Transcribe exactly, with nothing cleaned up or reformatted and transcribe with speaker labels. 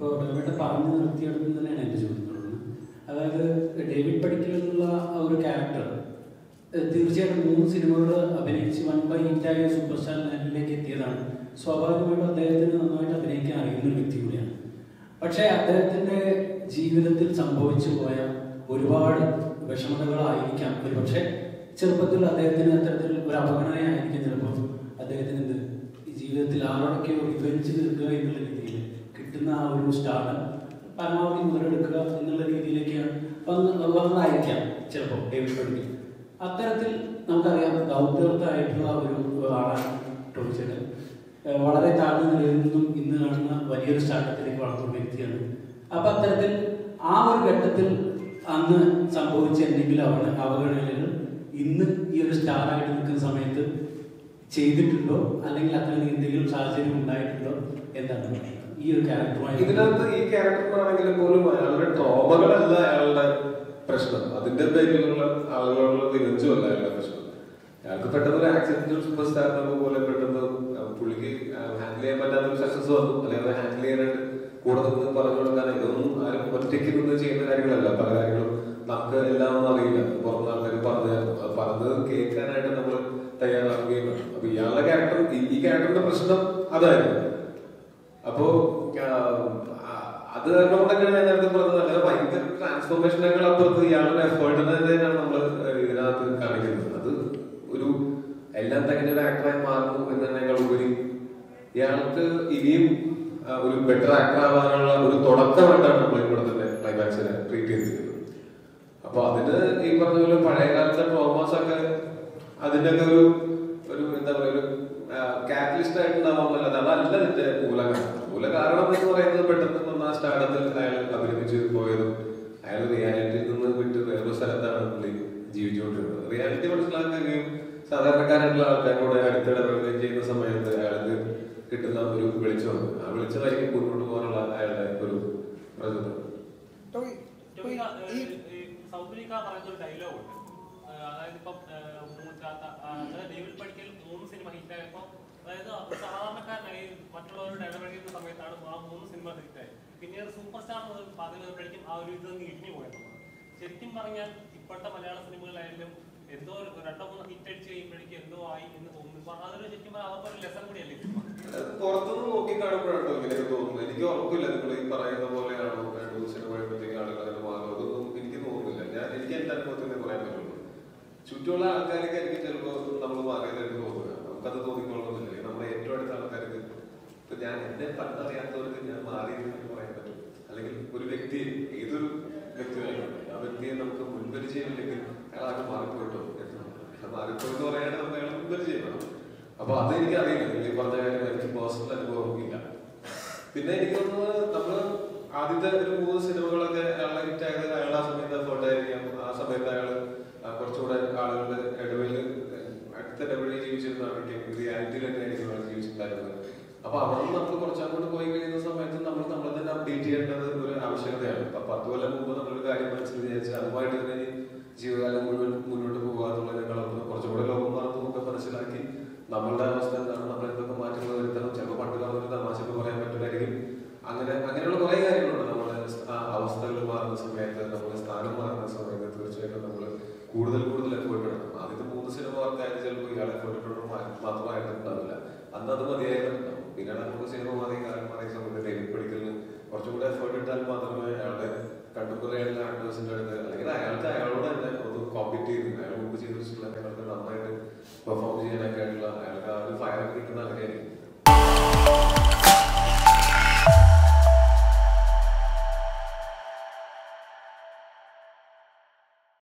Speaker 1: ഇപ്പോൾ ഡേവിഡ് പറഞ്ഞു നിർത്തിയെടുത്ത് തന്നെയാണ് എൻ്റെ ചോദിക്കുന്നത്. അതായത് ഡേവിഡ് പടിക്കൽ എന്നുള്ള ഒരു ക്യാരക്ടർ തീർച്ചയായിട്ടും മൂന്ന് സിനിമകൾ അഭിനയിച്ച് വൺ ബൈ ഹിറ്റായ സൂപ്പർ സ്റ്റാർ ലെവലിലേക്ക് എത്തിയതാണ്. സ്വാഭാവികമായിട്ടും അദ്ദേഹത്തിന് നന്നായിട്ട് അഭിനയിക്കാൻ അറിയുന്ന ഒരു വ്യക്തി കൂടിയാണ്. പക്ഷേ അദ്ദേഹത്തിൻ്റെ ജീവിതത്തിൽ സംഭവിച്ചു പോയ ഒരുപാട് വിഷമതകളായിരിക്കാം ഒരു പക്ഷേ ചെറുപ്പത്തിൽ അദ്ദേഹത്തിന് അത്തരത്തിൽ ഒരു അപകടനയായിരിക്കും ചിലപ്പോൾ അദ്ദേഹത്തിന് എന്ത് ഈ ജീവിതത്തിൽ ആരോടൊക്കെയോ റിവെഞ്ച് തീർക്കുക എന്നുള്ള രീതിയിൽ കിട്ടുന്ന ആ ഒരു സ്റ്റാർട്ട് പരമാവധി മുതലെടുക്കുക എന്നുള്ള രീതിയിലേക്കാണ് വന്ന് വന്നതായിരിക്കാം ചിലപ്പോൾ ഡേവിഡ് പടിക്കൽ. അത്തരത്തിൽ നമുക്കറിയാം ദൗത്യത്തായിട്ടുള്ള ഒരു ആളാണ് ടോണി ചേട്ടൻ. വളരെ താഴ്ന്ന നിലയിൽ നിന്നും ഇന്ന് കാണുന്ന വലിയൊരു സ്റ്റാർട്ടത്തിലേക്ക് വളർത്തുന്ന വ്യക്തിയാണ്. അപ്പം അത്തരത്തിൽ ആ ഒരു ഘട്ടത്തിൽ അന്ന് സംഭവിച്ച എന്തെങ്കിലും അവ അവഗണനകൾ ഇന്ന് ഈ ഒരു സ്റ്റാറായിട്ട് നിൽക്കുന്ന സമയത്ത് ചെയ്തിട്ടുണ്ടോ, അല്ലെങ്കിൽ അത്തരം എന്തെങ്കിലും സാഹചര്യം ഉണ്ടായിട്ടുണ്ടോ എന്താണ് ഈ ഒരു ക്യാരക്ടറുമായി?
Speaker 2: ഇതിനകത്ത് ഈ ക്യാരക്ടറിനാണെങ്കിലും പോലും അയാളുടെ ട്രോമകളല്ല അയാളുടെ പ്രശ്നം, അതിന്റെ പേരിലുള്ള ആളുകളുള്ള വിരഞ്ചുമല്ല അയാളുടെ പ്രശ്നം. അയാൾക്ക് പെട്ടെന്ന് ഒരു ആക്സിഡന്റൽ സൂപ്പർ സ്റ്റാറിനെ പോലെ പെട്ടെന്ന് പുള്ളിക്ക് ഹാൻഡിൽ ചെയ്യാൻ പറ്റാത്തൊരു സക്സസ് വന്നു, അല്ലെങ്കിൽ അത് ഹാൻഡിൽ ചെയ്യാനായിട്ട് കൂടെ നിന്ന് പറഞ്ഞു കൊടുക്കാൻ ഇതൊന്നും ആരും ഒറ്റയ്ക്ക് നിന്ന് ചെയ്യുന്ന കാര്യങ്ങളല്ല. പല കാര്യങ്ങളും നമുക്ക് എല്ലാം ഒന്നും അറിയില്ല, പുറത്തുനിന്ന് ആൾക്കാർ പറഞ്ഞായിരുന്നു, അത് പറഞ്ഞത് കേൾക്കാനായിട്ട് നമ്മൾ തയ്യാറാവുകയും വേണം. അപ്പൊ ഇയാളുടെ ക്യാരക്ടർ ഈ ക്യാരക്ടറിന്റെ പ്രശ്നം അതായിരുന്നു. അപ്പോ അത് കാരണം കൊണ്ടൊക്കെ ഞാൻ നേരത്തെ പറഞ്ഞത് അങ്ങനെ ഭയങ്കര ട്രാൻസ്ഫോർമേഷനേക്കാൾ അപ്പുറത്ത് ഇയാളുടെ എഫേർട്ടിനെ തന്നെയാണ് നമ്മൾ ഇതിനകത്ത് കാണിക്കുന്നത്. അത് ഒരു എല്ലാം തന്നെ ഒരു ആക്ടറായി മാറുന്നു എന്നതിനേക്കാൾ ഉപരി ഇയാൾക്ക് ഇനിയും ഒരു ബെറ്റർ ആക്ടർ ആവാനുള്ള ഒരു തുടക്കമായിട്ടാണ് നമ്മൾ ഇവിടെ തന്നെ ക്ലൈമാക്സിനെ ട്രീറ്റ് ചെയ്തിരിക്കുന്നത്. അപ്പൊ അതിന് ഈ പറഞ്ഞ പോലെ പഴയ കാലത്തെ ട്രോമാസ് ഒക്കെ അതിന്റെയൊക്കെ ഒരു ഒരു എന്താ പറയുക ഒരു കാറ്റലിസ്റ്റ് ആയിട്ടുണ്ടാവാമല്ലാതെ അതല്ല ഇതിന്റെ മൂലകാരണം. മൂലകാരണം എന്ന് പറയുന്നത് പെട്ടെന്ന് വന്ന സ്റ്റാർട്ടത്തിൽ അയാൾ അഭിനയിച്ച് പോയതും അയാൾ റിയാലിറ്റിയിൽ നിന്ന് വിട്ട് വേറൊരു സ്ഥലത്താണ് പുള്ളി ജീവിച്ചുകൊണ്ടിരുന്നത്. റിയാലിറ്റി മനസ്സിലാക്കുകയും സാധാരണക്കാരായിട്ടുള്ള ആൾക്കാരോട് അടുത്തിടപെടുകയും ചെയ്യുന്ന സമയത്ത് അയാൾക്ക് കിട്ടുന്ന ഒരു വെളിച്ചമുണ്ട്. ആ വെളിച്ചമായിരിക്കും മുന്നോട്ട് പോകാനുള്ള അയാളുടെ ഒരു പ്രചോദനം.
Speaker 3: അതായത് ഇപ്പം ഡേവിഡ് പടിക്കൽ മൂന്ന് സിനിമ ഹിറ്റായപ്പോ അതായത് സാധാരണക്കാരനായി മറ്റുള്ളവരുടെ ഇടപെടുന്ന സമയത്താണ് ആ മൂന്ന് സിനിമ ഹിറ്റായി. പിന്നീട് സൂപ്പർ സ്റ്റാർ പറഞ്ഞപ്പോഴേക്കും ആ ഒരു ഇത് ഇടിഞ്ഞു പോയത്. ശരിക്കും പറഞ്ഞാൽ ഇപ്പോഴത്തെ മലയാള സിനിമകളായാലും എന്തോ രണ്ടോ മൂന്നോ ഹിറ്റ് അടിച്ച് കഴിയുമ്പോഴേക്കും എന്തോ ആയി എന്ന് തോന്നുന്നു. അതൊരു ശരിക്കും അവർക്കൊരു ലെസൺ കൂടിയല്ലേ
Speaker 2: പുറത്തുനിന്ന് നോക്കി കാണുമ്പോഴാണോ ഇങ്ങനെയൊക്കെ തോന്നുന്നു. എനിക്ക് ഉറപ്പില്ല നിങ്ങൾ ഈ പറയുന്ന പോലെയാണോ രണ്ടു സിനിമ കഴിയുമ്പോഴത്തേക്ക് ആളുകൾ അങ്ങനെ മാറും, അതൊന്നും എനിക്ക് തോന്നുന്നില്ല. ഞാൻ എനിക്ക് എന്റെ അനുഭവത്തിൽ പറയാൻ പറ്റുള്ളൂ. ചുറ്റുമുള്ള ആൾക്കാർക്ക് എനിക്ക് ചിലപ്പോൾ നമ്മൾ മാറിയതായിട്ട് തോന്നുക, നമുക്കത് തോന്നിക്കൊള്ളുന്നില്ല. നമ്മുടെ ഏറ്റവും അടുത്ത ആൾക്കാർക്ക് ഇപ്പൊ ഞാൻ എന്നെ പണ്ടറിയാത്തവർക്ക് ഞാൻ മാറിയെന്ന് പറയാൻ പറ്റും. അല്ലെങ്കിൽ ഒരു വ്യക്തി ഏതൊരു വ്യക്തിയായിക്കോട്ടെ ആ വ്യക്തിയെ നമുക്ക് മുൻപരിചയമില്ലെങ്കിൽ അയാൾ ആകെ മാറിപ്പോയിട്ടോ മാറിപ്പോയെന്ന് പറയാനായിട്ട് നമുക്ക് അയാൾ മുൻപരിചയം വേണം. അപ്പൊ അത് എനിക്ക് അറിയില്ല. നിങ്ങൾ ഈ പറഞ്ഞ കാര്യം എനിക്ക് പേഴ്സണൽ അനുഭവം ഇല്ല. പിന്നെ എനിക്ക് തോന്നുന്നത് നമ്മള് ആദ്യത്തെ ഒരു മൂന്ന് സിനിമകളൊക്കെ അയാളെ ഹിറ്റായത് അയാളുടെ ആ സമയത്ത് എഫേർട്ടായിരിക്കാം. ആ സമയത്ത് അയാള് കുറച്ചുകൂടെ ആളുകളുടെ ഇടവിൽ അടുത്ത ഇടപെടി ജീവിച്ചിരുന്നതായിരിക്കും, റിയാലിറ്റിയിൽ തന്നെയായിരിക്കും അയാൾ ജീവിച്ചിട്ടുണ്ടായിരുന്നത്. അപ്പൊ അവിടെ നിന്ന് നമ്മൾ കുറച്ചങ്ങോട്ട് പോയി കഴിയുന്ന സമയത്ത് നമ്മൾ നമ്മളെ തന്നെ അപ്ഡേറ്റ് ചെയ്യേണ്ടത് ഒരു ആവശ്യകതയാണ്. അപ്പൊ പത്ത് കൊല്ലം മുമ്പ് നമ്മളൊരു കാര്യം മനസ്സിൽ വിചാരിച്ചാൽ അതുമായിട്ട് തന്നെ ജീവിതകാലം മുഴുവൻ മുന്നോട്ട് പോകുക എന്നുള്ളതിനേക്കാളും കുറച്ചുകൂടെ ലോകം നമുക്ക് മനസ്സിലാക്കി നമ്മളുടെ അവസ്ഥ എന്താണ്, നമ്മൾ എന്തൊക്കെ മാറ്റങ്ങൾ വരുത്തണം. ചിലപ്പോൾ പണ്ട് പറഞ്ഞൊരു തമാശക്ക് പറയാൻ പറ്റുമായിരിക്കും. അങ്ങനെ അങ്ങനെയുള്ള കുറെ കാര്യങ്ങളുണ്ട്. നമ്മുടെ അവസ്ഥകൾ മാറുന്ന സമയത്ത്, നമ്മുടെ സ്ഥാനം മാറുന്ന സമയത്ത് തീർച്ചയായിട്ടും നമ്മൾ കൂടുതൽ കൂടുതൽ എഫേർട്ട് ഇടണം. ആദ്യത്തെ മൂന്ന് സിനിമ വർക്കായിട്ട് ചിലപ്പോൾ ഇയാൾ എഫേർട്ട് ഇട്ടോണ്ട് മാത്രമായിട്ടുണ്ടാവില്ല, അന്ന് അത് മതിയായിട്ടുണ്ടാവും. പിന്നീട് നമുക്ക് സിനിമ മാറി കാലം മാറിയ സമയത്ത് ഡേവിഡ് പടിക്കലിന് കുറച്ചുകൂടെ എഫേർട്ട് ഇട്ടാൽ മാത്രമേ അയാളുടെ കണ്ടംപററി ആയിട്ടുള്ള ആക്ടേഴ്സിന്റെ അടുത്ത് അല്ലെങ്കിൽ അയാൾക്ക് അയാളോട് തന്നെ ഒന്ന് കോമ്പീറ്റ് ചെയ്ത് അയാൾ മുമ്പ് ചെയ്തിട്ടുള്ള അയാൾക്ക് നന്നായിട്ട് പെർഫോം ചെയ്യാനൊക്കെ ആയിട്ടുള്ള അയാൾക്ക് ആ ഒരു ഫയർ കിട്ടുന്ന അങ്ങനെയായിരിക്കും.